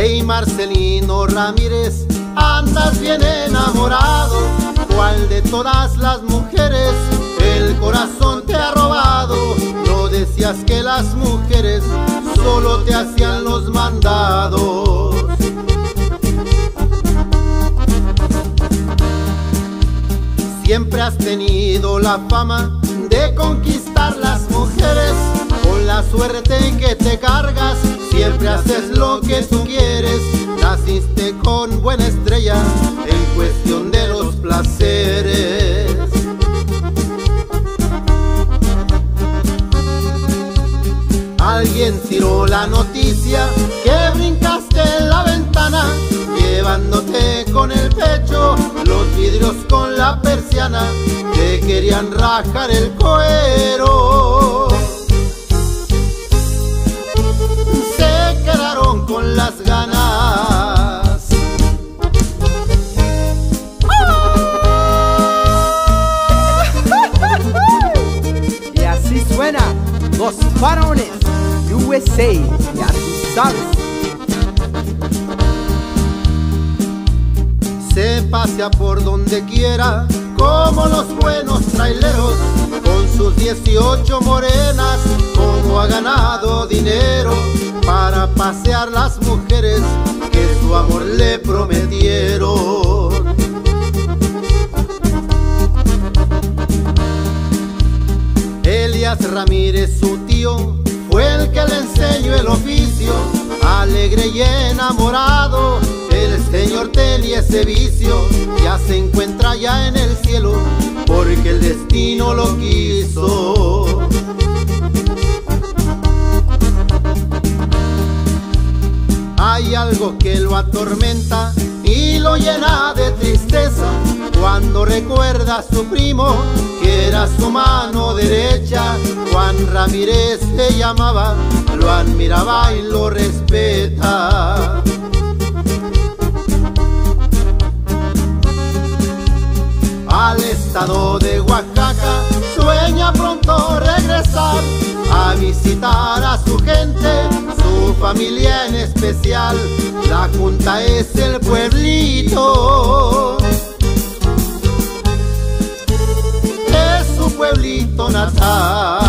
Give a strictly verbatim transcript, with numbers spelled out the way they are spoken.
Hey Marcelino Ramírez, andas bien enamorado. ¿Cuál de todas las mujeres el corazón te ha robado? No decías que las mujeres solo te hacían los mandados. Siempre has tenido la fama de conquistar las mujeres. Con la suerte que te cargas, siempre haces lo que tú quieres. Naciste con buena estrella en cuestión de los placeres. Alguien tiró la noticia que brincaste en la ventana, llevándote con el pecho los vidrios con la persiana. Te querían rajar el cuero, se quedaron con las ganas. Y así suena Los Faraones U S A, ya tú sabes. Se pasea por donde quiera como los buenos traileros, con sus dieciocho morenas. Como ha ganado dinero para pasear las mujeres que su amor le prometieron. Elías Ramírez, su tío, fue el que le enseñó el oficio. Alegre y enamorado, el señor tenía ese vicio. Ya se encuentra ya en el cielo porque el destino lo quiso. Hay algo que lo atormenta y lo llena de tristeza cuando recuerda a su primo que era su mano derecha. Juan Ramírez se llamaba, lo admiraba y lo respeta. Al estado de Oaxaca sueña pronto regresar a visitar a su gente, su familia en especial. La Junta es el pueblito, es su pueblito natal.